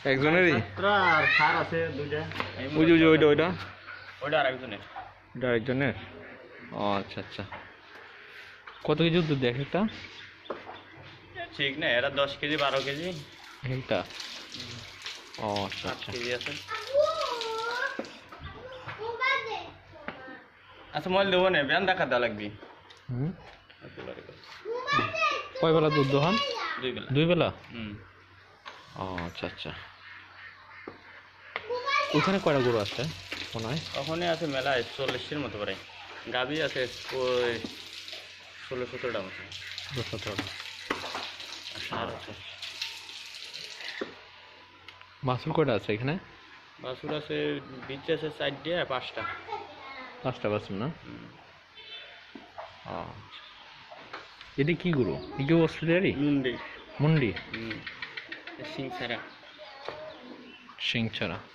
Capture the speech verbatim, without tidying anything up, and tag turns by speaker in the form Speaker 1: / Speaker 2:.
Speaker 1: একজনেরই
Speaker 2: আর সার আছে দুইটা।
Speaker 1: ওই যে ওইটা ওইটা
Speaker 2: ওইটা আর একজনের।
Speaker 1: ওইটা আরেকজনের। ও আচ্ছা আচ্ছা। কত কেজি দুধ দেখ একটা?
Speaker 2: ঠিক না, এরা দশ কেজি বারো কেজি
Speaker 1: একটা। ও আচ্ছা
Speaker 2: আট
Speaker 1: আচ্ছা।
Speaker 2: কেজি আছে। আচ্ছা মল দেবো না, ব্যান দেখা দেওয়া লাগবে।
Speaker 1: হুম। কয় বেলা দুধ দোহান?
Speaker 2: দুই বেলা।
Speaker 1: দুই বেলা?
Speaker 2: হুম।
Speaker 1: ও আচ্ছা আচ্ছা। ওখানে কয়টা গরু আছে মনে হয়?
Speaker 2: ওখানে আছে মেলায় চল্লিশের মতো করে। গাভী আছে ওই ষোলো সতেরোটা মতো।
Speaker 1: দশ সতেরোটা।
Speaker 2: আর সার আছে।
Speaker 1: বাছুর কয়টা আছে এখানে?
Speaker 2: বাছুর আছে বিচ আছে চারটে আর পাঁচটা।
Speaker 1: পাঁচটা বাছুর না?
Speaker 2: হুম।
Speaker 1: ও এটা কি গরু? এই কি অস্ট্রেলিয়ারই?
Speaker 2: মুন্ডি।
Speaker 1: মুন্ডি?
Speaker 2: হুম। সিং ছাড়া।
Speaker 1: সিং ছাড়া।